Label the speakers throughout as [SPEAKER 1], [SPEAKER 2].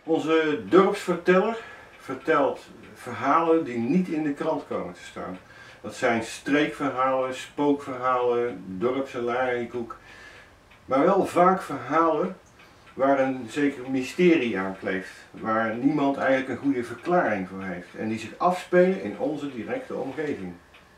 [SPEAKER 1] Onze dorpsverteller vertelt verhalen die niet in de krant komen te staan. Dat zijn streekverhalen, spookverhalen, dorps- en lariekoek. Maar wel vaak verhalen waar een zeker mysterie aan kleeft. Waar niemand eigenlijk een goede verklaring voor heeft. En die zich afspelen in onze directe omgeving.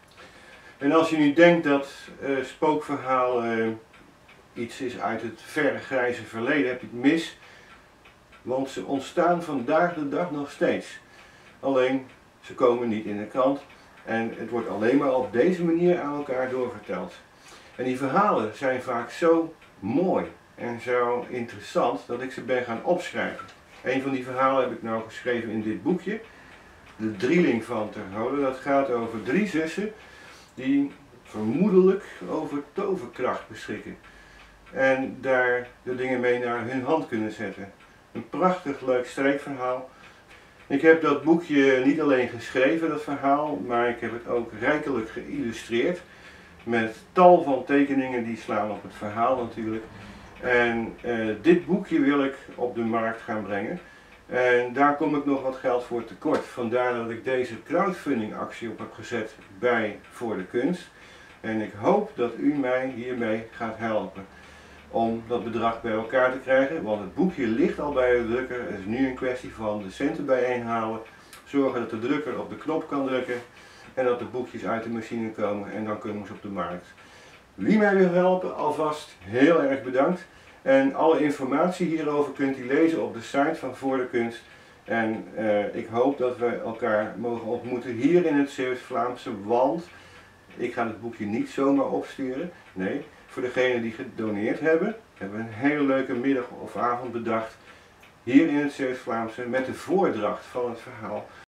[SPEAKER 1] En als je nu denkt dat spookverhalen iets is uit het verre grijze verleden, heb je het mis. Want ze ontstaan vandaag de dag nog steeds. Alleen, ze komen niet in de krant. En het wordt alleen maar op deze manier aan elkaar doorverteld. En die verhalen zijn vaak zo mooi en zo interessant dat ik ze ben gaan opschrijven. Een van die verhalen heb ik nou geschreven in dit boekje. De Drieling van Terholen. Dat gaat over 3 zussen die vermoedelijk over toverkracht beschikken. En daar de dingen mee naar hun hand kunnen zetten. Een prachtig leuk streekverhaal. Ik heb dat boekje niet alleen geschreven, dat verhaal, maar ik heb het ook rijkelijk geïllustreerd. Met tal van tekeningen die slaan op het verhaal natuurlijk. En dit boekje wil ik op de markt gaan brengen. En daar kom ik nog wat geld voor tekort. Vandaar dat ik deze crowdfunding actie op heb gezet bij Voor de Kunst. En ik hoop dat u mij hiermee gaat helpen om dat bedrag bij elkaar te krijgen, want het boekje ligt al bij de drukker. Het is nu een kwestie van de centen bijeenhalen, zorgen dat de drukker op de knop kan drukken en dat de boekjes uit de machine komen en dan komen ze op de markt. Wie mij wil helpen, alvast heel erg bedankt. En alle informatie hierover kunt u lezen op de site van Voor de Kunst. En ik hoop dat we elkaar mogen ontmoeten hier in het Zeeuws-Vlaamse, want ik ga het boekje niet zomaar opsturen. Nee, voor degenen die gedoneerd hebben, hebben we een hele leuke middag of avond bedacht hier in het Zeeuws-Vlaamse met de voordracht van het verhaal.